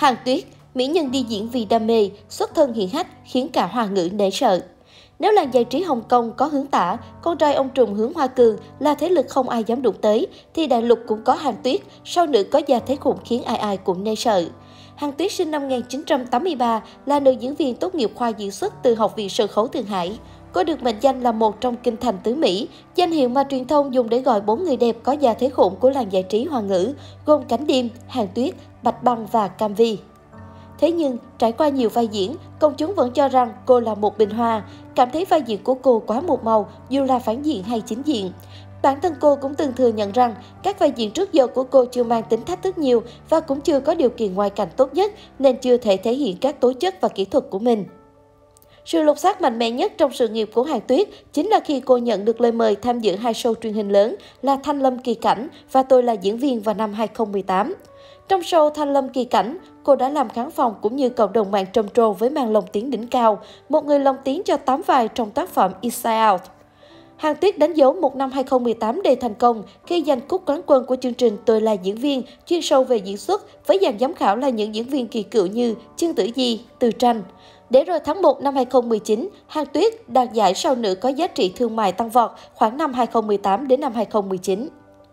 Hàn Tuyết, mỹ nhân đi diễn vì đam mê, xuất thân hiển hách khiến cả Hoa ngữ nể sợ. Nếu làng giải trí Hồng Kông có hướng tả, con trai ông trùm hướng Hoa Cường là thế lực không ai dám đụng tới, thì đại lục cũng có Hàn Tuyết, sao nữ có gia thế khủng khiến ai ai cũng nể sợ. Hàn Tuyết sinh năm 1983 là nữ diễn viên tốt nghiệp khoa diễn xuất từ Học viện Sân khấu Thượng Hải. Cô được mệnh danh là một trong kinh thành tứ Mỹ, danh hiệu mà truyền thông dùng để gọi 4 người đẹp có gia thế khủng của làng giải trí Hoa ngữ, gồm Cảnh Điềm, Hàn Tuyết, Bạch Băng và Cam Vi. Thế nhưng, trải qua nhiều vai diễn, công chúng vẫn cho rằng cô là một bình hoa, cảm thấy vai diễn của cô quá một màu dù là phản diện hay chính diện. Bản thân cô cũng từng thừa nhận rằng các vai diễn trước giờ của cô chưa mang tính thách thức nhiều và cũng chưa có điều kiện ngoại cảnh tốt nhất nên chưa thể thể hiện các tố chất và kỹ thuật của mình. Sự lột xác mạnh mẽ nhất trong sự nghiệp của Hàn Tuyết chính là khi cô nhận được lời mời tham dự hai show truyền hình lớn là Thanh Lâm Kỳ Cảnh và Tôi là diễn viên vào năm 2018. Trong show Thanh Lâm Kỳ Cảnh, cô đã làm khán phòng cũng như cộng đồng mạng trầm trồ với màn lồng tiếng đỉnh cao, một người lồng tiếng cho 8 vai trong tác phẩm Inside Out. Hàn Tuyết đánh dấu một năm 2018 đầy thành công khi giành cúp quán quân của chương trình Tôi là diễn viên, chuyên sâu về diễn xuất với dàn giám khảo là những diễn viên kỳ cựu như Chương Tử Di, Từ Tranh. Để rồi tháng 1 năm 2019, Hàn Tuyết đạt giải sao nữ có giá trị thương mại tăng vọt khoảng năm 2018 đến năm 2019.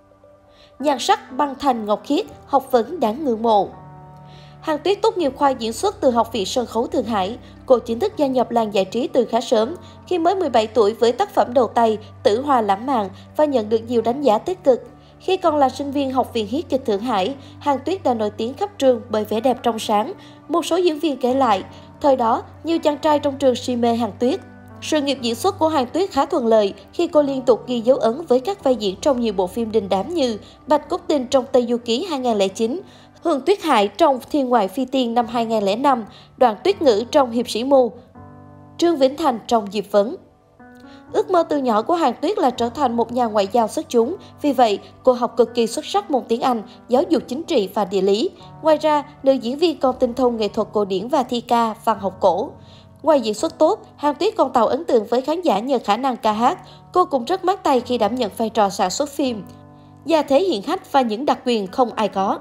Nhan sắc băng thành ngọc khiết, học vấn đáng ngưỡng mộ. Hàn Tuyết tốt nghiệp khoa diễn xuất từ Học viện Sân khấu Thượng Hải. Cô chính thức gia nhập làng giải trí từ khá sớm, khi mới 17 tuổi với tác phẩm đầu tay Tử Hoa Lãng Mạn và nhận được nhiều đánh giá tích cực. Khi còn là sinh viên Học viện Hí kịch Thượng Hải, Hàn Tuyết đã nổi tiếng khắp trường bởi vẻ đẹp trong sáng. Một số diễn viên kể lại, thời đó, nhiều chàng trai trong trường si mê Hàn Tuyết. Sự nghiệp diễn xuất của Hàn Tuyết khá thuận lợi khi cô liên tục ghi dấu ấn với các vai diễn trong nhiều bộ phim đình đám như Bạch Cốt Tình trong Tây Du Ký 2009, Hương Tuyết Hải trong Thiên Ngoại Phi Tiên năm 2005, Đoàn Tuyết Ngữ trong Hiệp Sĩ Mù, Trương Vĩnh Thành trong Diệp Vấn. Ước mơ từ nhỏ của Hàn Tuyết là trở thành một nhà ngoại giao xuất chúng. Vì vậy, cô học cực kỳ xuất sắc môn tiếng Anh, giáo dục chính trị và địa lý. Ngoài ra, nữ diễn viên còn tinh thông nghệ thuật cổ điển và thi ca, văn học cổ. Ngoài diễn xuất tốt, Hàn Tuyết còn tạo ấn tượng với khán giả nhờ khả năng ca hát. Cô cũng rất mát tay khi đảm nhận vai trò sản xuất phim. Gia thế hiển hách và những đặc quyền không ai có.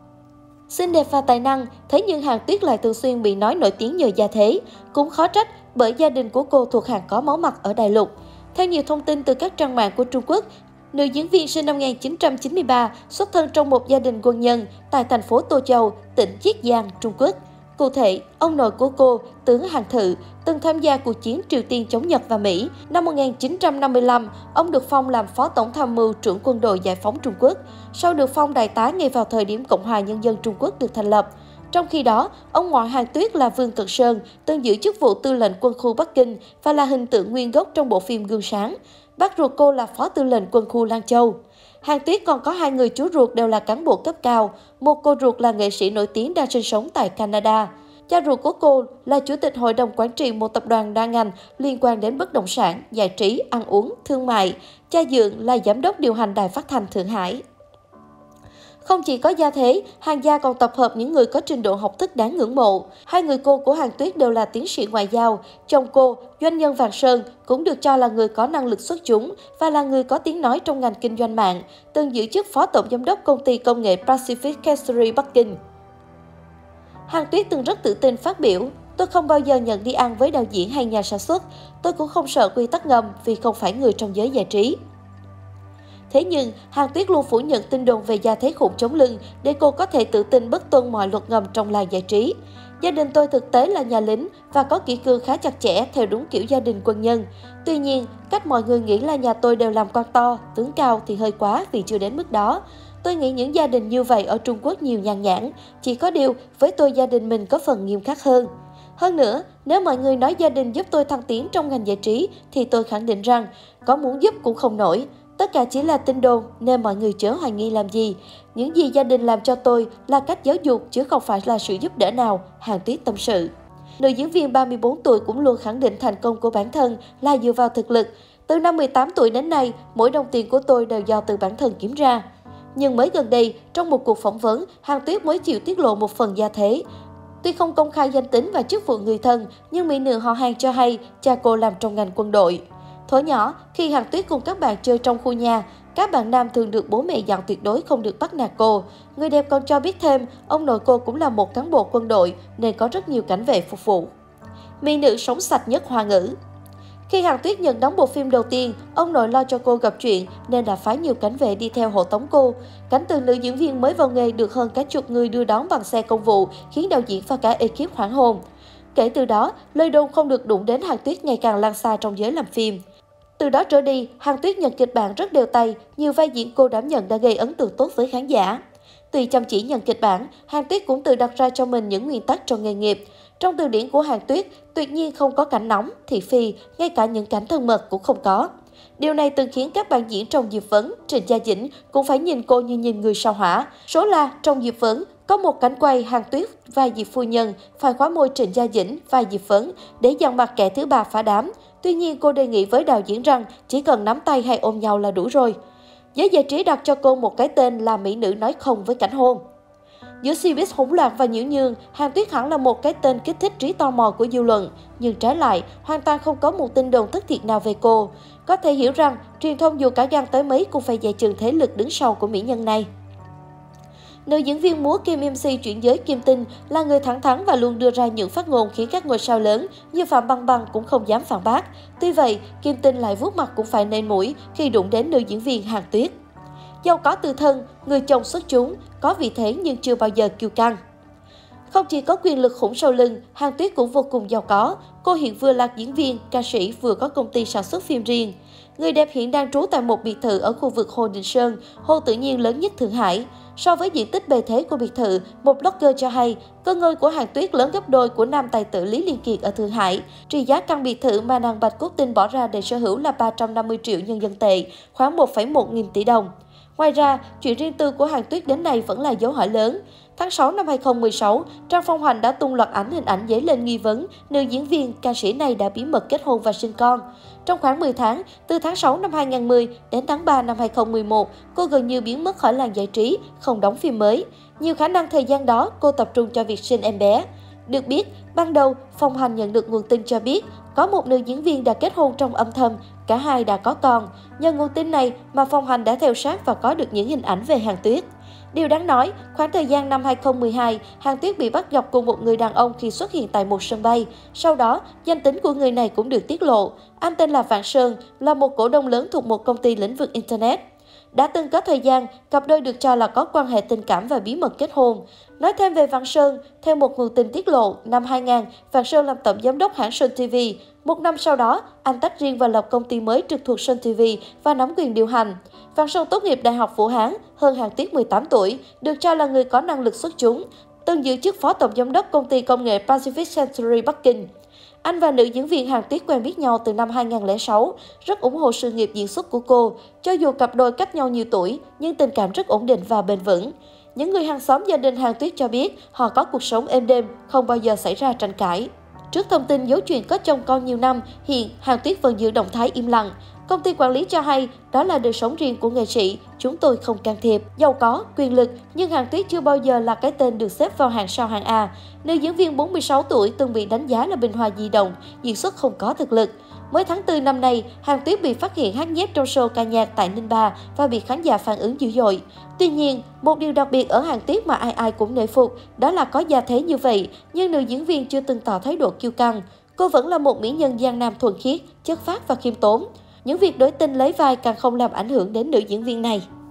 Xinh đẹp và tài năng, thế nhưng Hàn Tuyết lại thường xuyên bị nói nổi tiếng nhờ gia thế. Cũng khó trách bởi gia đình của cô thuộc hàng có máu mặt ở đại lục. Theo nhiều thông tin từ các trang mạng của Trung Quốc, nữ diễn viên sinh năm 1993 xuất thân trong một gia đình quân nhân tại thành phố Tô Châu, tỉnh Chiết Giang, Trung Quốc. Cụ thể, ông nội của cô, tướng Hàn Thự, từng tham gia cuộc chiến Triều Tiên chống Nhật và Mỹ. Năm 1955, ông được phong làm Phó Tổng tham mưu trưởng quân đội giải phóng Trung Quốc. Sau được phong đại tá ngay vào thời điểm Cộng hòa Nhân dân Trung Quốc được thành lập. Trong khi đó, ông ngoại Hàn Tuyết là Vương Cận Sơn, từng giữ chức vụ tư lệnh quân khu Bắc Kinh và là hình tượng nguyên gốc trong bộ phim Gương Sáng. Bác ruột cô là Phó tư lệnh quân khu Lan Châu. Hàn Tuyết còn có hai người chú ruột đều là cán bộ cấp cao. Một cô ruột là nghệ sĩ nổi tiếng đang sinh sống tại Canada. Cha ruột của cô là chủ tịch hội đồng quản trị một tập đoàn đa ngành liên quan đến bất động sản, giải trí, ăn uống, thương mại. Cha dượng là giám đốc điều hành đài phát thanh Thượng Hải. Không chỉ có gia thế, Hàn gia còn tập hợp những người có trình độ học thức đáng ngưỡng mộ. Hai người cô của Hàn Tuyết đều là tiến sĩ ngoại giao. Chồng cô, doanh nhân Vàng Sơn, cũng được cho là người có năng lực xuất chúng và là người có tiếng nói trong ngành kinh doanh mạng, từng giữ chức phó tổng giám đốc công ty công nghệ Pacific Century Bắc Kinh. Hàn Tuyết từng rất tự tin phát biểu, tôi không bao giờ nhận đi ăn với đạo diễn hay nhà sản xuất, tôi cũng không sợ quy tắc ngầm vì không phải người trong giới giải trí. Thế nhưng, Hàn Tuyết luôn phủ nhận tin đồn về gia thế khủng chống lưng để cô có thể tự tin bất tuân mọi luật ngầm trong làng giải trí. Gia đình tôi thực tế là nhà lính và có kỷ cương khá chặt chẽ theo đúng kiểu gia đình quân nhân. Tuy nhiên, cách mọi người nghĩ là nhà tôi đều làm quan to, tướng cao thì hơi quá vì chưa đến mức đó. Tôi nghĩ những gia đình như vậy ở Trung Quốc nhiều nhàn nhãn, chỉ có điều với tôi gia đình mình có phần nghiêm khắc hơn. Hơn nữa, nếu mọi người nói gia đình giúp tôi thăng tiến trong ngành giải trí thì tôi khẳng định rằng có muốn giúp cũng không nổi. Tất cả chỉ là tin đồn nên mọi người chớ hoài nghi làm gì. Những gì gia đình làm cho tôi là cách giáo dục chứ không phải là sự giúp đỡ nào, Hàn Tuyết tâm sự. Nữ diễn viên 34 tuổi cũng luôn khẳng định thành công của bản thân là dựa vào thực lực. Từ năm 18 tuổi đến nay, mỗi đồng tiền của tôi đều do từ bản thân kiếm ra. Nhưng mới gần đây, trong một cuộc phỏng vấn, Hàn Tuyết mới chịu tiết lộ một phần gia thế. Tuy không công khai danh tính và chức vụ người thân, nhưng mỹ nữ họ Hàn cho hay cha cô làm trong ngành quân đội. Thuở nhỏ, khi Hàn Tuyết cùng các bạn chơi trong khu nhà, Các bạn nam thường được bố mẹ dặn tuyệt đối không được bắt nạt cô. Người đẹp còn cho biết thêm, ông nội cô cũng là một cán bộ quân đội nên có rất nhiều cảnh vệ phục vụ. Mỹ nữ sống sạch nhất Hoa ngữ. Khi Hàn Tuyết nhận đóng bộ phim đầu tiên, ông nội lo cho cô gặp chuyện nên đã phái nhiều cảnh vệ đi theo hộ tống cô. Cảnh tượng nữ diễn viên mới vào nghề được hơn cả chục người đưa đón bằng xe công vụ khiến đạo diễn và cả ekip hoảng hồn. Kể từ đó, lời đồn không được đụng đến Hàn Tuyết ngày càng lan xa trong giới làm phim. Từ đó trở đi, Hàn Tuyết nhận kịch bản rất đều tay, nhiều vai diễn cô đảm nhận đã gây ấn tượng tốt với khán giả. Tuy chăm chỉ nhận kịch bản, Hàn Tuyết cũng tự đặt ra cho mình những nguyên tắc trong nghề nghiệp. Trong từ điển của Hàn Tuyết, tuyệt nhiên không có cảnh nóng, thị phi, ngay cả những cảnh thân mật cũng không có. Điều này từng khiến các bạn diễn trong Diệp Vấn, Trịnh Gia Dĩnh cũng phải nhìn cô như nhìn người sao hỏa. Số là trong Diệp Vấn, có một cảnh quay Hàn Tuyết vai Diệp phu nhân phải khóa môi Trịnh Gia Dĩnh vai Diệp Vấn để dằn mặt kẻ thứ ba phá đám. Tuy nhiên cô đề nghị với đạo diễn rằng chỉ cần nắm tay hay ôm nhau là đủ rồi. Giới giải trí đặt cho cô một cái tên là mỹ nữ nói không với cảnh hôn. Giữa showbiz hỗn loạn và nhiễu nhương, Hàn Tuyết hẳn là một cái tên kích thích trí tò mò của dư luận. Nhưng trái lại, hoàn toàn không có một tin đồn thất thiệt nào về cô. Có thể hiểu rằng, truyền thông dù cả gan tới mấy cũng phải dè chừng thế lực đứng sau của mỹ nhân này. Nữ diễn viên múa Kim MC chuyển giới Kim Tinh là người thẳng thắn và luôn đưa ra những phát ngôn khiến các ngôi sao lớn như Phạm Băng Băng cũng không dám phản bác. Tuy vậy, Kim Tinh lại vuốt mặt cũng phải nền mũi khi đụng đến nữ diễn viên Hàn Tuyết. Giàu có từ thân, người chồng xuất chúng, có vị thế nhưng chưa bao giờ kiêu căng. Không chỉ có quyền lực khủng sau lưng, Hàn Tuyết cũng vô cùng giàu có. Cô hiện vừa là diễn viên, ca sĩ, vừa có công ty sản xuất phim riêng. Người đẹp hiện đang trú tại một biệt thự ở khu vực Hồ Đình Sơn, hồ tự nhiên lớn nhất Thượng Hải. So với diện tích bề thế của biệt thự, một blogger cho hay, cơ ngơi của Hàn Tuyết lớn gấp đôi của nam tài tử Lý Liên Kiệt ở Thượng Hải. Trị giá căn biệt thự mà nàng Bạch Cốt Tinh bỏ ra để sở hữu là 350 triệu nhân dân tệ, khoảng 1,1 nghìn tỷ đồng. Ngoài ra, chuyện riêng tư của Hàn Tuyết đến nay vẫn là dấu hỏi lớn. Tháng 6 năm 2016, Trang Phong Hành đã tung loạt hình ảnh dấy lên nghi vấn nữ diễn viên, ca sĩ này đã bí mật kết hôn và sinh con. Trong khoảng 10 tháng, từ tháng 6 năm 2010 đến tháng 3 năm 2011, cô gần như biến mất khỏi làng giải trí, không đóng phim mới. Nhiều khả năng thời gian đó, cô tập trung cho việc sinh em bé. Được biết, ban đầu, Phong Hành nhận được nguồn tin cho biết có một nữ diễn viên đã kết hôn trong âm thầm, cả hai đã có con. Nhờ nguồn tin này mà Phong Hành đã theo sát và có được những hình ảnh về Hàn Tuyết. Điều đáng nói, khoảng thời gian năm 2012, Hàn Tuyết bị bắt gặp cùng một người đàn ông khi xuất hiện tại một sân bay. Sau đó, danh tính của người này cũng được tiết lộ. Anh tên là Vạn Sơn, là một cổ đông lớn thuộc một công ty lĩnh vực Internet. Đã từng có thời gian, cặp đôi được cho là có quan hệ tình cảm và bí mật kết hôn. Nói thêm về Vạn Sơn, theo một nguồn tin tiết lộ, năm 2000, Vạn Sơn làm tổng giám đốc hãng Sun TV. Một năm sau đó, anh tách riêng và lập công ty mới trực thuộc Sun TV và nắm quyền điều hành. Vạn Sơn tốt nghiệp Đại học Vũ Hán, hơn Hàn Tuyết 18 tuổi, được cho là người có năng lực xuất chúng. Từng giữ chức phó tổng giám đốc công ty công nghệ Pacific Century Bắc Kinh. Anh và nữ diễn viên Hàn Tuyết quen biết nhau từ năm 2006, rất ủng hộ sự nghiệp diễn xuất của cô. Cho dù cặp đôi cách nhau nhiều tuổi, nhưng tình cảm rất ổn định và bền vững. Những người hàng xóm gia đình Hàn Tuyết cho biết họ có cuộc sống êm đềm, không bao giờ xảy ra tranh cãi. Trước thông tin dấu chuyện có chồng con nhiều năm, hiện Hàn Tuyết vẫn giữ động thái im lặng. Công ty quản lý cho hay đó là đời sống riêng của nghệ sĩ, chúng tôi không can thiệp. Giàu có, quyền lực, nhưng Hàn Tuyết chưa bao giờ là cái tên được xếp vào hàng sao hạng A. Nữ diễn viên 46 tuổi từng bị đánh giá là bình hoa di động, diễn xuất không có thực lực. Mới tháng 4 năm nay, Hàn Tuyết bị phát hiện hát nhép trong show ca nhạc tại Ninh Ba và bị khán giả phản ứng dữ dội. Tuy nhiên, một điều đặc biệt ở Hàn Tuyết mà ai ai cũng nể phục, đó là có gia thế như vậy, nhưng nữ diễn viên chưa từng tỏ thái độ kiêu căng. Cô vẫn là một mỹ nhân giang nam thuần khiết, chất phác và khiêm tốn. Những việc đối tinh lấy vai càng không làm ảnh hưởng đến nữ diễn viên này.